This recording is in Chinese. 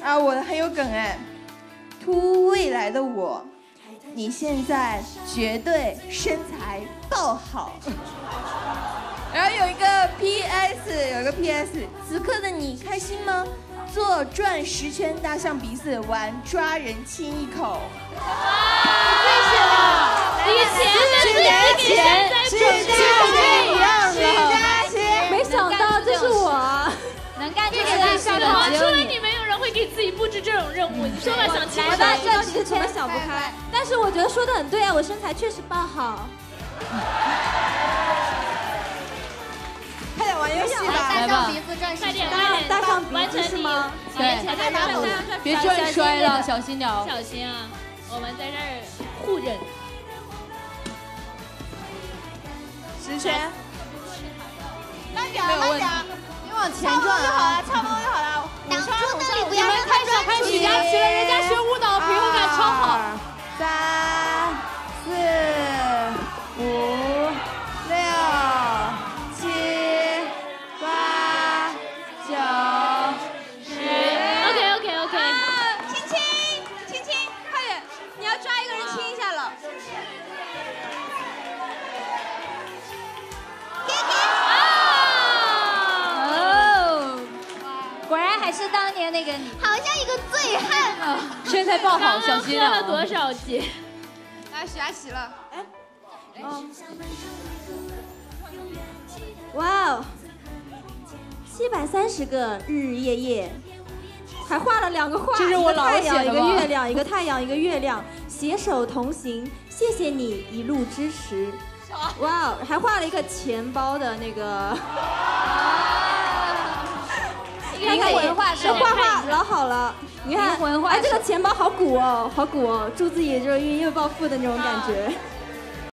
啊，我的很有梗哎，突未来的我，你现在绝对身材爆好。然后有一个 PS， 此刻的你开心吗？做转10圈大象鼻子，玩抓人亲一口。 谢谢了，以前没想到这是我， 能干这个事情的除了你，没有人会给自己布置这种任务。你说吧，想亲我大这其实怎么想不开，但是我觉得说的很对啊，我身材确实爆好。 快点玩游戏吧！ 大象鼻子转10圈， 大象鼻子是吗？ 对， 别转摔了，小心点。 小心啊！我们在这儿互忍。 10圈， 慢点，你往前转啊！ 差不多就好了。 挡住那里，不要让他太小看许佳琪了，人家学舞蹈平衡感超好。 3、4、5、6、7、8、9、10。 OK。 亲，快点，你要抓一个人亲一下了。 果然还是当年那个你，好像一个醉汉啊！ 身材爆好，小心啊！ 喝了多少节？ 来，许佳琪了。 哇哦，730个日日夜夜，还画了2个画， 这是我老一个太阳，一写的吗个月亮，一个太阳，一个月亮，携手同行，谢谢你一路支持。哇哦，还画了一个钱包的那个。 一个文化手画老好了，你看， 文化哎，这个钱包好鼓哦，好鼓哦，祝自己就是因为暴富的那种感觉。